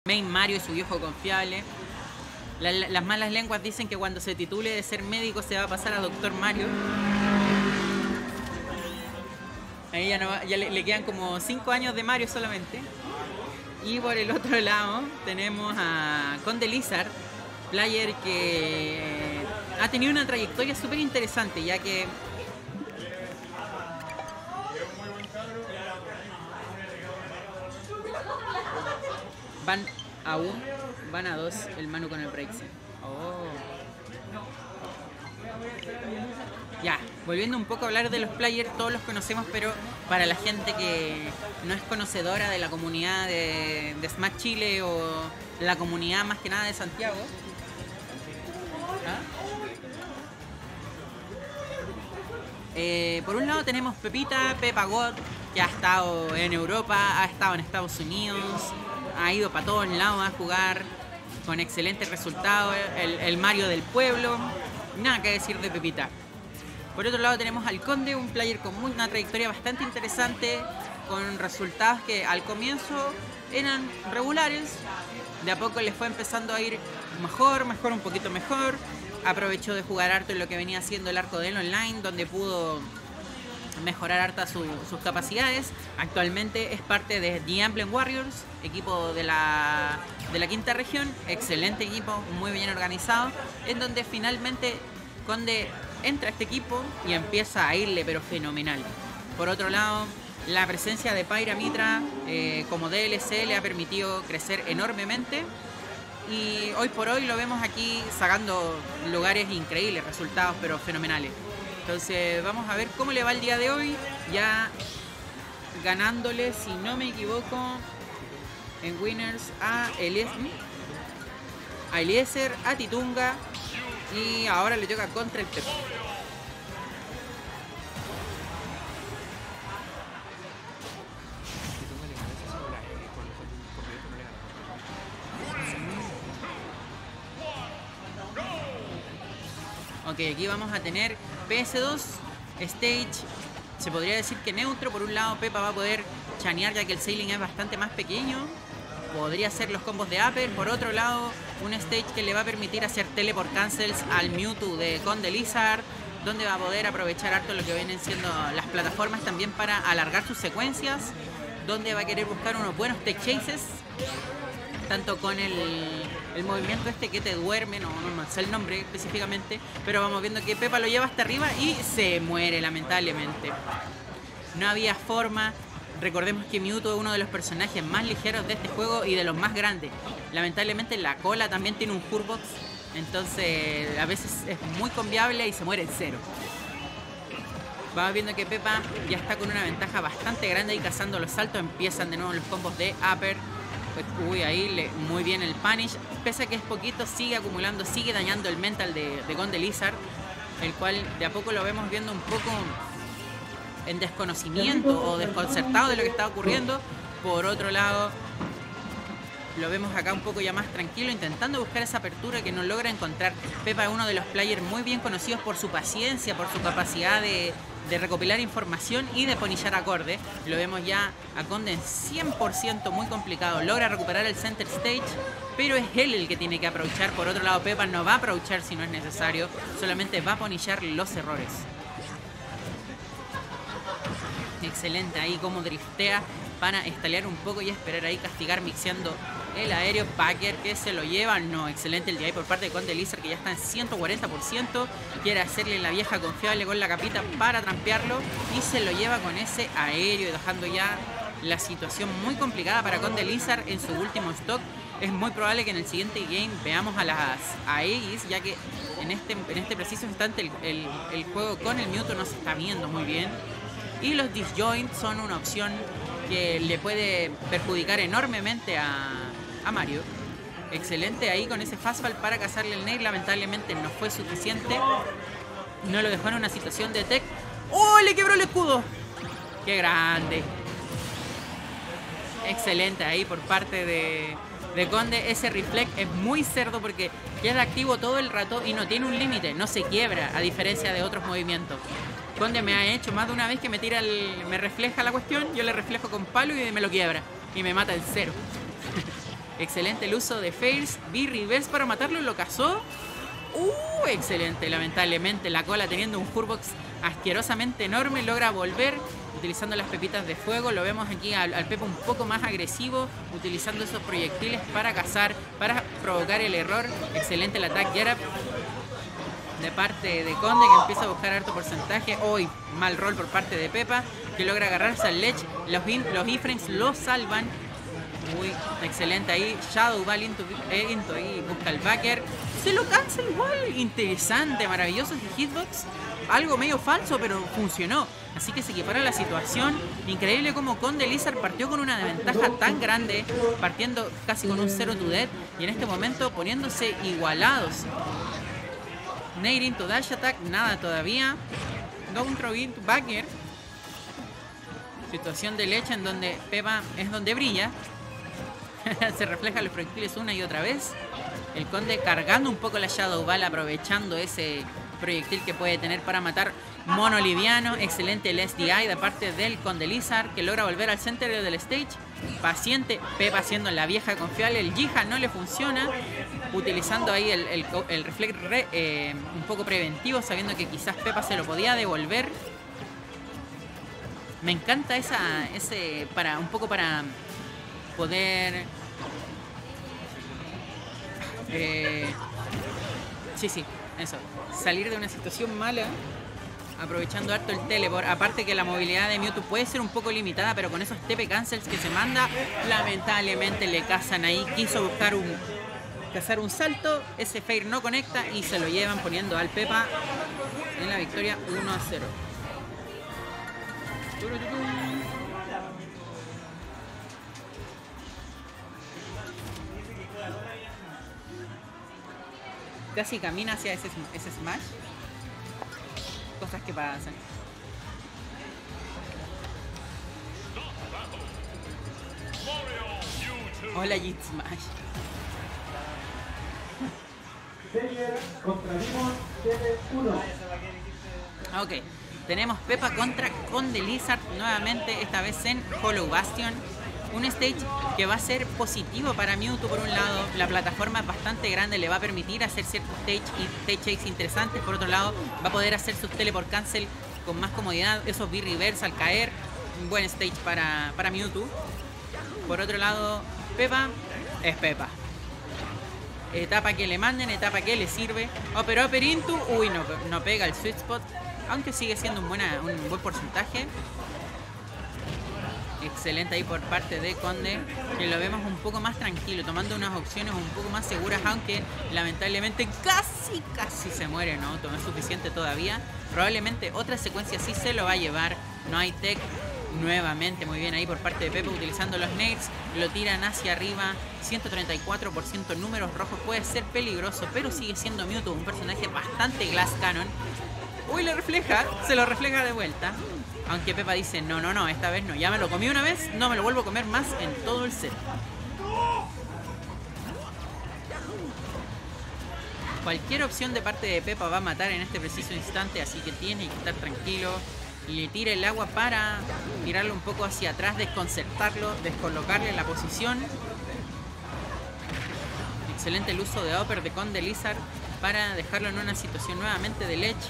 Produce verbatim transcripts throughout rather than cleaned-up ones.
Main Mario y su viejo confiable. La, la, las malas lenguas dicen que cuando se titule de ser médico se va a pasar a Doctor Mario. Ahí ya, no va, ya le, le quedan como cinco años de Mario solamente. Y por el otro lado tenemos a Conde Lizard, player que ha tenido una trayectoria súper interesante, ya que van a uno, van a dos el Manu con el Brexit. Oh. Ya, volviendo un poco a hablar de los players, todos los conocemos, pero para la gente que no es conocedora de la comunidad de, de Smash Chile o la comunidad más que nada de Santiago. ¿Ah? Eh, por un lado tenemos Pepita, Pepa God, que ha estado en Europa, ha estado en Estados Unidos, ha ido para todos lados a jugar con excelentes resultados, el, el Mario del pueblo, nada que decir de Pepita. Por otro lado tenemos al Conde, un player con una trayectoria bastante interesante, con resultados que al comienzo eran regulares, de a poco les fue empezando a ir mejor, mejor, un poquito mejor. Aprovechó de jugar harto en lo que venía haciendo el arco del online, donde pudo mejorar harta su, sus capacidades. Actualmente es parte de The Emblem Warriors, equipo de la, de la quinta región, excelente equipo, muy bien organizado, en donde finalmente Conde entra a este equipo y empieza a irle pero fenomenal. Por otro lado, la presencia de Pyra Mythra eh, como D L C le ha permitido crecer enormemente y hoy por hoy lo vemos aquí sacando lugares increíbles, resultados pero fenomenales. Entonces vamos a ver cómo le va el día de hoy, ya ganándole, si no me equivoco, en Winners a Eliezer, a, Eliezer, a Titunga, y ahora le toca contra el Pepe. Ok, aquí vamos a tener P S dos, Stage, se podría decir que neutro. Por un lado Pepa va a poder chanear ya que el ceiling es bastante más pequeño, podría hacer los combos de upper. Por otro lado, un stage que le va a permitir hacer teleport cancels al Mewtwo de Conde Lizard, donde va a poder aprovechar harto lo que vienen siendo las plataformas también para alargar sus secuencias, donde va a querer buscar unos buenos tech chases, tanto con el, el movimiento este que te duerme, no, no, no sé el nombre específicamente, pero vamos viendo que Pepa lo lleva hasta arriba y se muere lamentablemente. No había forma. Recordemos que Mewtwo es uno de los personajes más ligeros de este juego y de los más grandes. Lamentablemente la cola también tiene un Hurbox, entonces a veces es muy conviable y se muere en cero. Vamos viendo que Pepa ya está con una ventaja bastante grande y cazando los saltos. Empiezan de nuevo los combos de upper. Pues, uy, ahí le, muy bien el punish. Pese a que es poquito, sigue acumulando, sigue dañando el mental de, de Conde Lizard, el cual de a poco lo vemos viendo un poco en desconocimiento o desconcertado de lo que está ocurriendo. Por otro lado, lo vemos acá un poco ya más tranquilo, intentando buscar esa apertura que no logra encontrar. Pepa es uno de los players muy bien conocidos por su paciencia, por su capacidad de, de recopilar información y de ponillar acorde. Lo vemos ya a Conde en cien por ciento, muy complicado. Logra recuperar el center stage, pero es él el que tiene que aprovechar. Por otro lado, Pepa no va a aprovechar si no es necesario, solamente va a ponillar los errores. Excelente ahí como driftea para estalear un poco y esperar ahí, castigar mixeando el aéreo. Packer que se lo lleva, no, excelente el D I por parte de Conde Lizard, que ya está en ciento cuarenta por ciento, quiere hacerle la vieja confiable con la capita para trampearlo y se lo lleva con ese aéreo, dejando ya la situación muy complicada para Conde Lizard en su último stock. Es muy probable que en el siguiente game veamos a las Aegis, ya que en este, en este preciso instante el, el, el juego con el Mewtwo no se está viendo muy bien. Y los disjoint son una opción que le puede perjudicar enormemente a, a Mario. Excelente ahí con ese fastball para cazarle el nail. Lamentablemente no fue suficiente. No lo dejó en una situación de tech. ¡Oh! Le quebró el escudo. ¡Qué grande! Excelente ahí por parte de, de Conde. Ese reflect es muy cerdo porque queda activo todo el rato y no tiene un límite. No se quiebra, a diferencia de otros movimientos. Conde me ha hecho más de una vez que me tira el, me refleja la cuestión, yo le reflejo con palo y me lo quiebra y me mata el cero. Excelente el uso de Fairs. B-Reverse para matarlo, lo cazó. Uh, excelente. Lamentablemente la cola, teniendo un Furbox asquerosamente enorme, logra volver utilizando las pepitas de fuego. Lo vemos aquí al, al Pepa un poco más agresivo, utilizando esos proyectiles para cazar, para provocar el error. Excelente el ataque Get Up de parte de Conde, que empieza a buscar harto porcentaje. Hoy mal roll por parte de Pepa, que logra agarrarse al Ledge. Los, los iframes lo salvan. Muy excelente ahí. Shadow va into, eh, into y busca el backer. Se lo cancela igual. Interesante, maravilloso ese hitbox. Algo medio falso, pero funcionó. Así que se equipara la situación. Increíble como Conde Lizard partió con una desventaja tan grande, partiendo casi con un zero to death, y en este momento poniéndose igualados. Nade into dash attack, nada todavía. Down throw into backer. Situación de leche en donde Pepa es donde brilla. Se reflejan los proyectiles una y otra vez. El Conde cargando un poco la Shadow Ball, aprovechando ese proyectil que puede tener para matar mono liviano. Excelente el S D I de parte del Conde Lizard, que logra volver al center del stage. Paciente, Pepa haciendo la vieja confiable. El Jiha no le funciona, utilizando ahí el, el, el reflex re, eh, un poco preventivo, sabiendo que quizás Pepa se lo podía devolver. Me encanta esa, ese, para un poco para poder... Eh, sí, sí, eso. Salir de una situación mala, aprovechando harto el teleport. Aparte que la movilidad de Mewtwo puede ser un poco limitada, pero con esos T P cancels que se manda, lamentablemente le cazan ahí. Quiso buscar un... cazar un salto, ese Fair no conecta y se lo llevan, poniendo al Pepa en la victoria uno a cero. Casi camina hacia ese, ese smash. Cosas que pasan. Hola, Jit Smash. Ok, tenemos Pepa contra Conde Lizard nuevamente, esta vez en Hollow Bastion. Un stage que va a ser positivo para Mewtwo. Por un lado, la plataforma es bastante grande, le va a permitir hacer ciertos stage y stage checks interesantes. Por otro lado, va a poder hacer sus teleport cancel con más comodidad, esos B-reverse al caer. Un buen stage para, para Mewtwo. Por otro lado, Pepa es Pepa. Etapa que le manden, etapa que le sirve. Upper, upper into. Uy, no, no pega el sweet spot, aunque sigue siendo un, buena, un buen porcentaje. Excelente ahí por parte de Conde, que lo vemos un poco más tranquilo, tomando unas opciones un poco más seguras, aunque lamentablemente casi, casi se muere, ¿no? No es suficiente todavía. Probablemente otra secuencia sí se lo va a llevar. No hay tech. Nuevamente muy bien ahí por parte de Pepa, utilizando los nades. Lo tiran hacia arriba. ciento treinta y cuatro por ciento números rojos. Puede ser peligroso, pero sigue siendo Mewtwo un personaje bastante glass cannon. Uy, lo refleja. Se lo refleja de vuelta. Aunque Pepa dice, no, no, no, esta vez no. Ya me lo comí una vez, no me lo vuelvo a comer más en todo el set. Cualquier opción de parte de Pepa va a matar en este preciso instante, así que tiene que estar tranquilo. Le tira el agua para tirarlo un poco hacia atrás, desconcertarlo, descolocarle la posición. Excelente el uso de Upper de Conde Lizard para dejarlo en una situación nuevamente de ledge.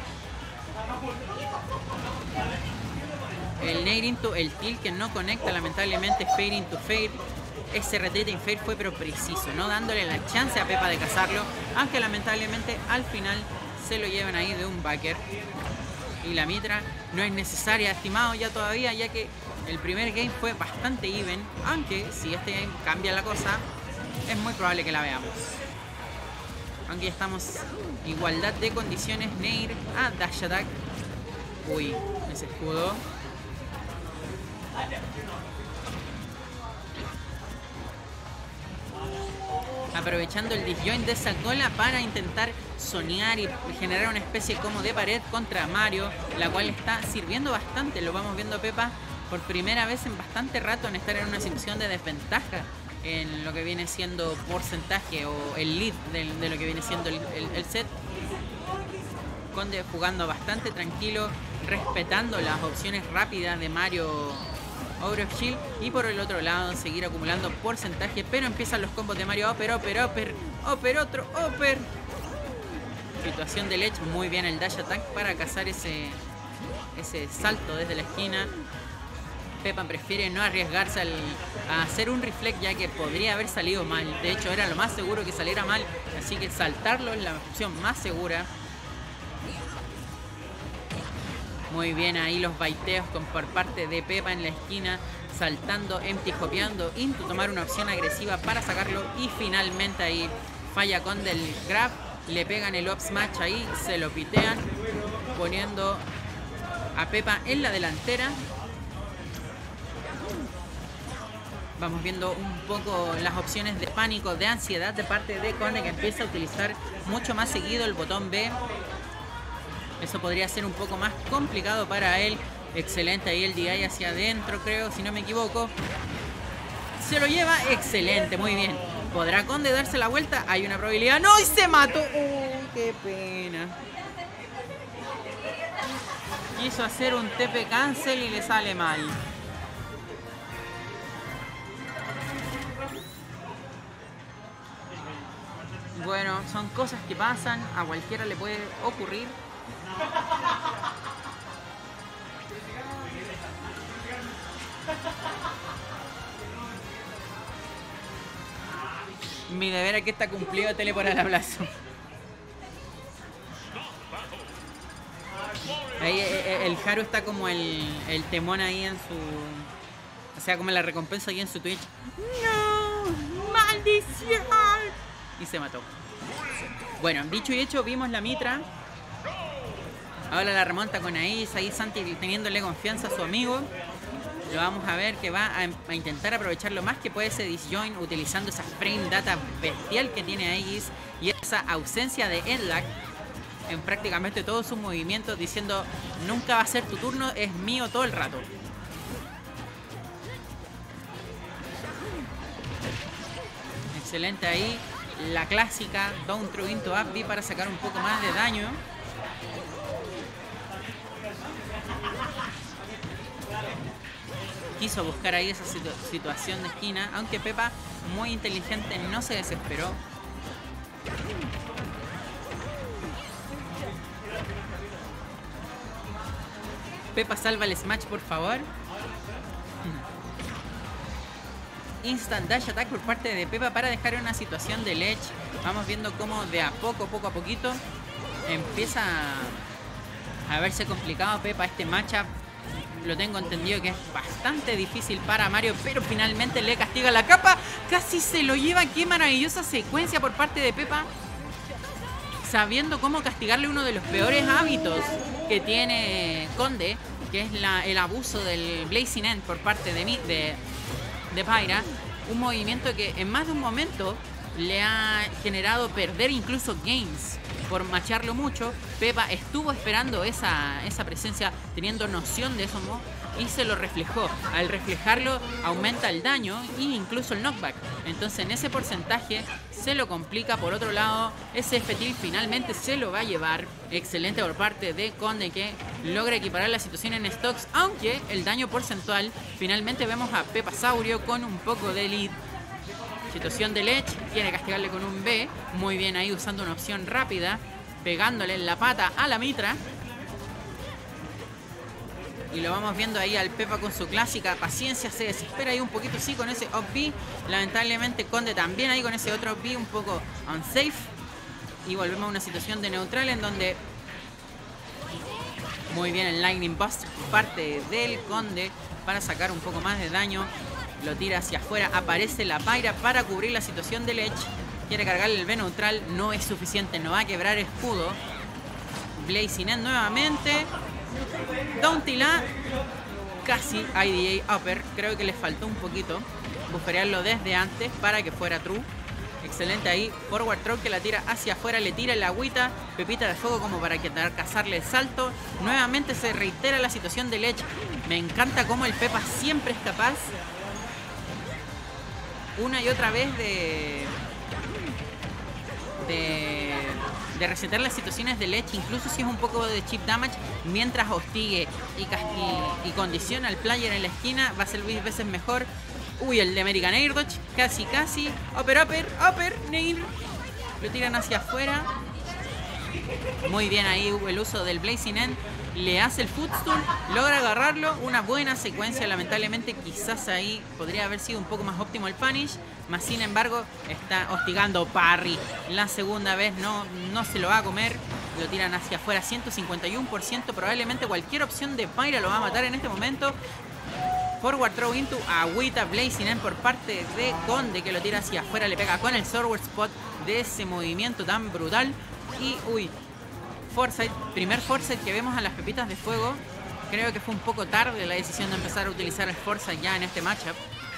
El Nade into el Tilt que no conecta, lamentablemente. Fade into Fade. Ese retreat in Fade fue pero preciso, no dándole la chance a Pepa de cazarlo, aunque lamentablemente al final se lo llevan ahí de un backer. Y la Mitra no es necesaria, estimado, ya todavía, ya que el primer game fue bastante even, aunque si este game cambia la cosa, es muy probable que la veamos. Aunque ya estamos igualdad de condiciones. Nair a dash attack. Uy, ese escudo. Aprovechando el disjoint de esa cola para intentar soñar y generar una especie como de pared contra Mario, la cual está sirviendo bastante. Lo vamos viendo a Pepa por primera vez en bastante rato en estar en una situación de desventaja en lo que viene siendo porcentaje o el lead de, de lo que viene siendo el, el, el set. Conde jugando bastante tranquilo, respetando las opciones rápidas de Mario Ogre of Shield. Y por el otro lado seguir acumulando porcentaje. Pero empiezan los combos de Mario. Upper, upper, upper. Upper, otro, upper. Situación de Ledge. Muy bien el dash attack para cazar ese, ese salto desde la esquina. Pepa prefiere no arriesgarse al, a hacer un reflect, ya que podría haber salido mal. De hecho, era lo más seguro que saliera mal. Así que saltarlo es la opción más segura. Muy bien ahí los baiteos con, por parte de Pepa en la esquina. Saltando, empty hopeando, into tomar una opción agresiva para sacarlo. Y finalmente ahí falla con del grab. Le pegan el up smash ahí, se lo pitean, poniendo a Pepa en la delantera. Vamos viendo un poco las opciones de pánico, de ansiedad de parte de Conde, que empieza a utilizar mucho más seguido el botón B. Eso podría ser un poco más complicado para él. Excelente ahí el D I hacia adentro, creo, si no me equivoco. Se lo lleva, excelente, muy bien. ¿Podrá Conde darse la vuelta? Hay una probabilidad. ¡No! ¡Y se mató! ¡Uy, qué pena! Quiso hacer un T P cancel y le sale mal. Bueno, son cosas que pasan, a cualquiera le puede ocurrir. Mi deber aquí está cumplido, tele por el abrazo. Ahí el Haru está como el, el temón ahí en su... O sea, como la recompensa ahí en su Twitch. ¡No! ¡Maldición! Y se mató. Bueno, dicho y hecho, vimos la Mitra. Ahora la remonta con Ais. Ahí Santi teniéndole confianza a su amigo. Lo vamos a ver que va a, a intentar aprovechar lo más que puede ese disjoin, utilizando esa frame data bestial que tiene Ais y esa ausencia de Edlac en prácticamente todos sus movimientos, diciendo nunca va a ser tu turno, es mío todo el rato. Excelente ahí la clásica down throw into up B para sacar un poco más de daño. Quiso buscar ahí esa situ situación de esquina, aunque Pepa, muy inteligente, no se desesperó. Pepa, salva el smash, por favor. Instant dash attack por parte de Pepa para dejar una situación de ledge. Vamos viendo cómo de a poco, poco a poquito, empieza a verse complicado Pepa este matchup. Lo tengo entendido que es bastante difícil para Mario, pero finalmente le castiga la capa. Casi se lo lleva. Qué maravillosa secuencia por parte de Pepa, sabiendo cómo castigarle uno de los peores hábitos que tiene Conde, que es la, el abuso del Blazing End por parte de mí, de, de Pyra. Un movimiento que en más de un momento le ha generado perder incluso games por macharlo mucho. Pepa estuvo esperando esa, esa presencia, teniendo noción de eso, ¿no? Y se lo reflejó. Al reflejarlo aumenta el daño e incluso el knockback. Entonces en ese porcentaje se lo complica. Por otro lado, ese F-Tilt finalmente se lo va a llevar. Excelente por parte de Conde, que logra equiparar la situación en stocks, aunque el daño porcentual, finalmente vemos a Pepa Saurio con un poco de lead. Situación de Ledge, quiere castigarle con un B. Muy bien ahí usando una opción rápida, pegándole en la pata a la Mitra. Y lo vamos viendo ahí al Pepa con su clásica paciencia. Se desespera ahí un poquito, sí, con ese up B. Lamentablemente Conde también ahí con ese otro up B un poco unsafe. Y volvemos a una situación de neutral en donde... Muy bien el Lightning Bust parte del Conde para sacar un poco más de daño. Lo tira hacia afuera, aparece la Pyra para cubrir la situación de Ledge. Quiere cargarle el B neutral, no es suficiente, no va a quebrar escudo. Blazing End nuevamente. Down tila. Casi I D A upper, creo que le faltó un poquito bufferearlo desde antes para que fuera true. Excelente ahí, forward throw que la tira hacia afuera, le tira el agüita, Pepita de fuego como para que cazarle el salto. Nuevamente se reitera la situación de Ledge. Me encanta cómo el Pepa siempre es capaz una y otra vez de, de, de de resetear las situaciones de Ledge, incluso si es un poco de chip damage, mientras hostigue y, y, y condiciona al player en la esquina, va a ser mil veces mejor. Uy, el de American Air Dodge, casi, casi. Upper, upper, upper, Nair. Lo tiran hacia afuera. Muy bien ahí el uso del Blazing End. Le hace el footstool, logra agarrarlo. Una buena secuencia, lamentablemente quizás ahí podría haber sido un poco más óptimo el punish. Más sin embargo, está hostigando parry. La segunda vez no, no se lo va a comer. Lo tiran hacia afuera, ciento cincuenta y uno por ciento. Probablemente cualquier opción de Pyra lo va a matar en este momento. Forward throw into Agüita Blazing End por parte de Conde, que lo tira hacia afuera. Le pega con el Sword Spot de ese movimiento tan brutal. Y uy, Foresight, primer Foresight que vemos a las pepitas de fuego. Creo que fue un poco tarde la decisión de empezar a utilizar el Foresight ya en este matchup.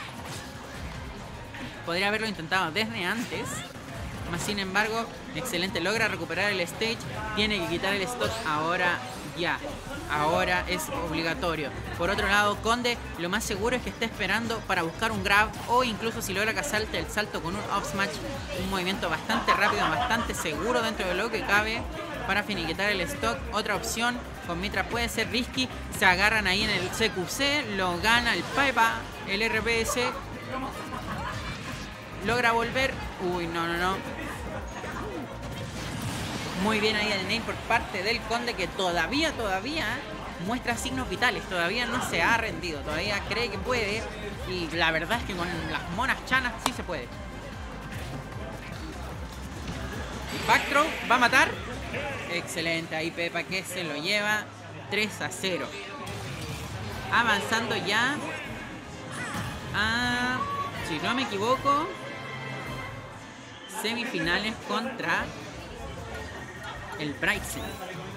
Podría haberlo intentado desde antes. Más sin embargo, excelente, logra recuperar el stage. Tiene que quitar el stock ahora ya. Ahora es obligatorio. Por otro lado, Conde lo más seguro es que esté esperando para buscar un grab, o incluso si logra que salte el salto con un up smash. Un movimiento bastante rápido, bastante seguro dentro de lo que cabe para finiquitar el stock. Otra opción con Mitra puede ser risky. Se agarran ahí en el C Q C. Lo gana el Pepa, el R P S. Logra volver. Uy, no, no, no. Muy bien ahí el name por parte del Conde, que todavía, todavía muestra signos vitales. Todavía no se ha rendido. Todavía cree que puede. Y la verdad es que con las monas chanas sí se puede. Back throw. ¿Va a matar? Excelente. Ahí Pepa que se lo lleva tres a cero. Avanzando ya a, si no me equivoco, semifinales contra el Bryson.